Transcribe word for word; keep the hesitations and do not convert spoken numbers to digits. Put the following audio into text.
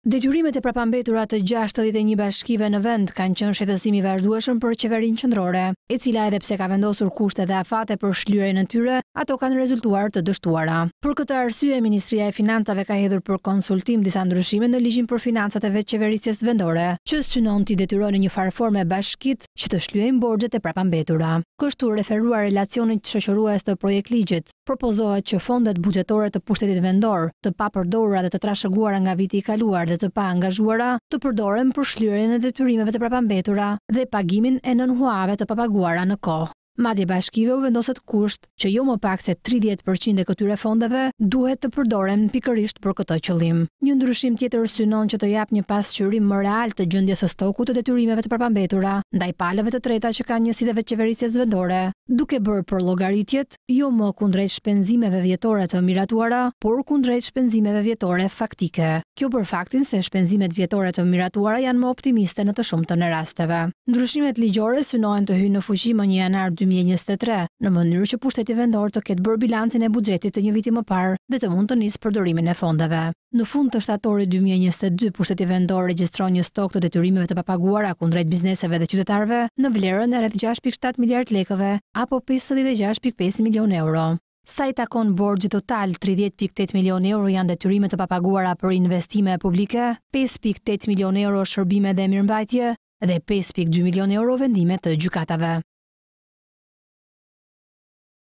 Detyrimet e prapambetura të gjashtëdhjetë e një bashkive në vend kanë qenë shqetësim i vazhdueshëm për qeverinë qendrore, e cila edhe pse ka vendosur kushte dhe afate për shlyerjen e tyre, ato kanë rezultuar të dështuara. Për këtë arsye, Ministria e Financave ka hedhur për konsultim disa ndryshime në ligjin për financat e vetëqeverisjes vendore, që synon t'i detyrojë në një farë forme bashkitë që të shlyejnë borxhet e prapambetura. Kështu, referuar relacionit shoqërues të projekt ligjit, propozohet që fondet buxhetore të pushtetit vendor, të papërdorura dhe të trashëguara nga viti i kaluar dhe të pa angazhuara, të përdoren për shlyerjen e detyrimeve të prapambetura dhe pagimin e nënhuave të papaguara në kohë. Madje bashkive u vendoset kusht që jo më pak se tridhjetë përqind e këtyre fondeve duhet të përdoren pikërisht për këtë qëllim. Një ndryshim tjetër synon që të jap një pasqyrim më real të gjendjes së stokut të detyrimeve të prapambetura ndaj palëve të treta që kanë njësi dhe vetëqeverisjes vendore, duke bërë për llogaritjet jo më kundrejt shpenzimeve vjetore të miratuara, por kundrejt shpenzimeve vjetore faktike. Kjo për faktin se shpenzimet vjetore të miratuara janë më optimiste në të shumtën e rasteve. Ndryshimet ligjore synohen të hyjnë në fuqi më një janar dy mijë e njëzet e tre, në mënyrë që pushteti vendor të ketë bërë bilancin e buxhetit të një viti më parë dhe të mund të nisë përdorimin e fondeve. Në fund të shtatorit dy mijë e njëzet e dy, pushteti vendor regjistron një stok të detyrimeve të papaguara kundrejt bizneseve dhe qytetarëve në vlerën e rreth gjashtë pikë shtatë miliard lekëve apo pesëdhjetë e gjashtë pikë pesë milion euro. Sa i takon borxhit total, tridhjetë pikë tetë milion euro janë detyrime të papaguara për investime publike, pesë pikë tetë milion euro shërbime dhe mirëmbajtje dhe pesë pikë dy milion euro vendime të gjykatave.